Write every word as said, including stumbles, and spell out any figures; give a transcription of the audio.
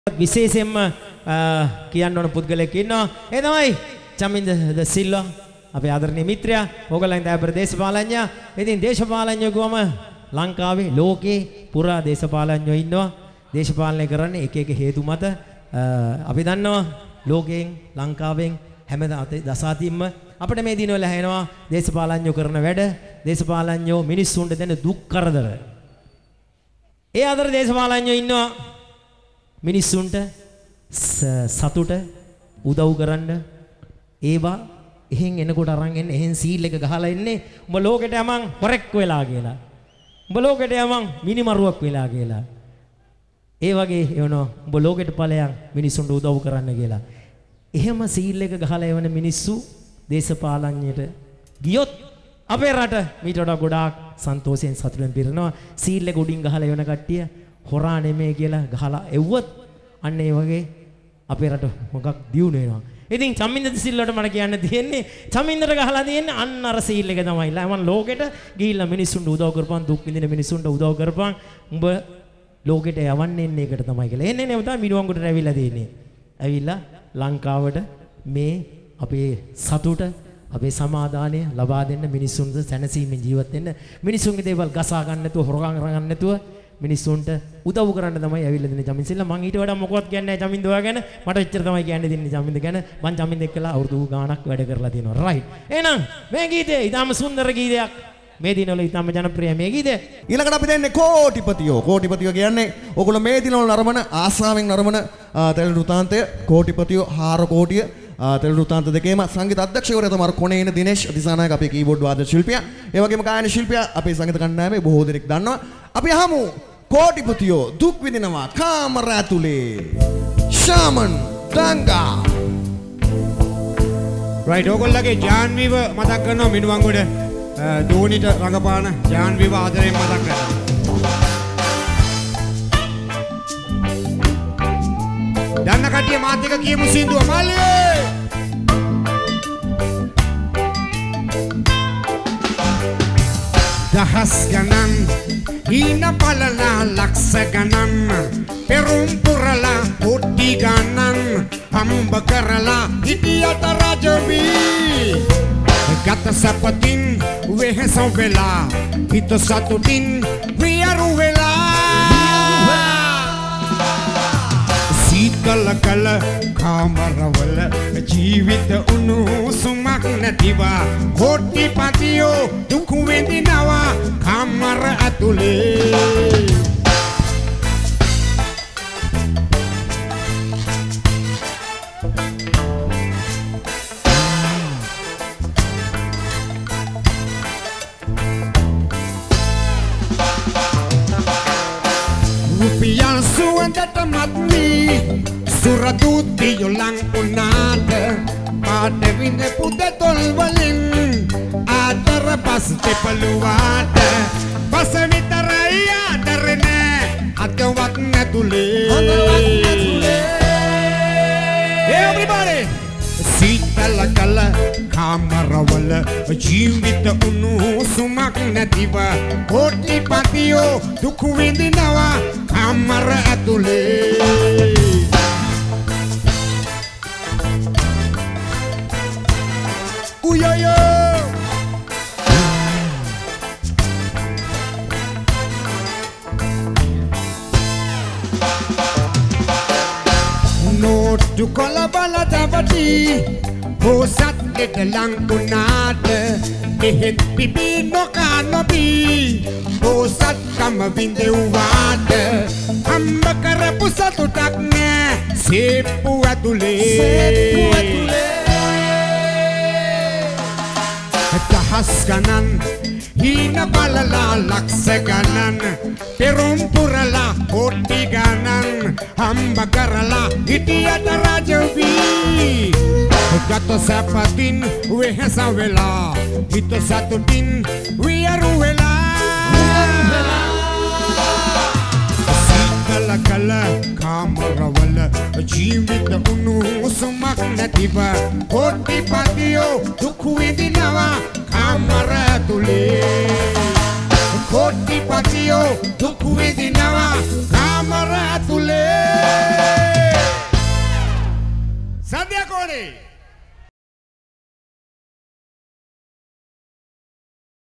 විශේෂයෙන්ම කියන්න ඕන පුද්ගලයෙක් ඉන්නවා. ඒ තමයි චමින්ද ද සිල්වා අපේ ආදරණීය මිත්‍රයා. ඕගොල්ලන් දැන් දේශපාලඥයා. ඉතින් දේශපාලඥයෝ ගොම ලංකාවේ ලෝකේ පුරා දේශපාලඥයෝ ඉන්නවා. දේශපාලනය කරන්නේ එක එක හේතු මත. අපි දන්නවා ලෝකයෙන් ලංකාවෙන් හැම දසාතින්ම අපිට මේ දිනවල ඇහෙනවා දේශපාලඥයෝ කරන වැඩ, දේශපාලඥයෝ මිනිස්සුන්ට දෙන දුක් කරදර. ඒ අතර දේශපාලඥයෝ ඉන්නවා මිනිස්සුන්ට සතුට උදව් කරන්න. ඒවා එහෙන් එනකොට අරන් එන්නේ එහෙන් සීල් එක ගහලා එන්නේ උඹ ලෝකෙට යමන් හොරෙක් වෙලා කියලා. උඹ ලෝකෙට යමන් මිනිමරුවක් වෙලා කියලා. ඒ වගේ එවනවා උඹ ලෝකෙට ඵලයන් මිනිස්සුන්ට උදව් කරන්න කියලා. එහෙම සීල් එක ගහලා එවන මිනිස්සු දේශපාලඥයට ගියොත් අපේ රට මීට වඩා ගොඩාක් සන්තෝෂයෙන් සතුටෙන් පිරෙනවා. සීල් එක උඩින් ගහලා එවන කට්ටිය හොරා නෙමෙයි කියලා ගහලා එව්වොත් අන්න ඒ වගේ අපේ රට මොකක් දියුණු වෙනවා. ඉතින් චමින්ද සිල්වට මට කියන්න තියෙන්නේ චමින්දට ගහලා තියෙන්නේ අන්න අර සීල් එක තමයි. මම ලෝකෙට ගිහිල්ලා මිනිස්සුන්ට උදව් කරපන්, දුක් විඳින මිනිස්සුන්ට උදව් කරපන්. උඹ ලෝකෙට යවන්නේ එන්නේ එකට තමයි කියලා. එන්නේ නේ තමයි මිනුවන්ගොඩට ඇවිල්ලා තියෙන්නේ. ඇවිල්ලා ලංකාවට මේ අපේ සතුට අපේ සමාදානය ලබා දෙන්න, මිනිස්සුන්ට සැනසීමෙන් ජීවත් වෙන්න, මිනිස්සුන්ගේ දේවල් ගසා ගන්න නැතුව, හොරගම් කරගන්න නැතුව මිනිස්සුන්ට උදව් කරන්න තමයි ඇවිල්ලා දෙන්නේ චමින්ද සිල්ලා. මං ඊට වඩා මොකවත් කියන්නේ නැහැ චමින්ද ඔයා ගැන. මට එච්චර තමයි කියන්න දෙන්නේ චමින්ද ගැන. මං චමින්ද එක්කලා අවුරුදු ගාණක් වැඩ කරලා තියෙනවා. රයිට්. එහෙනම් මේ ගීතය ඊටාම සුන්දර ගීතයක්. මේ දිනවල ඊටාම ජනප්‍රිය මේ ගීතය. ඊළඟට අපි දෙන්නේ කෝටිපතියෝ. කෝටිපතියෝ කියන්නේ ඔයගොල්ලෝ මේ දිනවල නරඹන ආසාවෙන් නරඹන තෙල් රුතාන්තය කෝටිපතියෝ හාර කෝටිය තෙල් රුතාන්ත දෙකේම සංගීත අධ්‍යක්ෂකවරයා තමයි කොණේන දිනේෂ් දිසානායක අපේ කීබෝඩ් වාදන ශිල්පියා. ඒ වගේම ගායන ශිල්පියා අපේ සංගීත කණ්ඩායමේ බොහෝ දෙනෙක් දන්නවා. අපි අහමු කෝටිපතියෝ දුක් විඳිනවා කාමර ඇතුලේ. ශාමන් දංගා. රයිට් ඕගොල්ලගේ ජාන්විව මතක් කරනවා මිනුවන්ගොඩ දෝනිට රඟපාන ජාන්විව ආදරයෙන් මතක් කරනවා. දන්න කට්ටිය මාත් එක්ක කියමු සින්දුව මල්ලේ. දහස් ගණන් හීන පලලා ලක්ෂ ගණන් පෙරුම් පුරලා කොටි ගණන් හම්බ කරලා හිටියට රජවී ගත සපතින් වෙහෙස වෙලා හිත සතුටින් වියරු වෙලා සීතල කල කාමරවල ජීවිත උණුසුමක් නැතිව කොටිපතියෝ දුක් විඳිනවා කාමර ඇතුලේ. Rupiah suwendට මත්මි සුරදුතියෝ ලං උනාට පාට විඳපු දෙතොල් වලින් ආදර පස් දෙපළුවාට පස විතරයි ආදර නෑ අතවත් නැතුලේ අතවත් නැතුලේ. Everybody සීතල කල කාමරවල ජීවිත උණුසුමක් නැතිව කොටිපතියෝ දුක් විඳිනවා කාමර ඇතුලේ. උයයෝ නොට්ටු කොල බල දවටි පෝසත් ගෙට ලං වුණාට එහෙත් පිපි නොකා නොබී පෝසත් කම විඳෙව්වාට හම්බ කරපු සතුටක් නෑ සේප්පු ඇතුලේ. දහස් ගණන් හීන බලලා ලක්ෂ ගණන් පෙරුම් පුරලා කොටි ගණන් හම්බ කරලා හිටියට රජවී ගත සැපතින් වෙහෙස වෙලා හිත සතුටින් වියරු වෙලා සීතල කල කාමරවල ජීවිත උණුසුමක් නැතිව කොටිපතියෝ දුක් විඳිනවා කාමර ඇතුලේ. කෝටිපතියෝ දුක් විඳිනවා කාමර ඇතුලේ. සද්දයක් ඕනේ.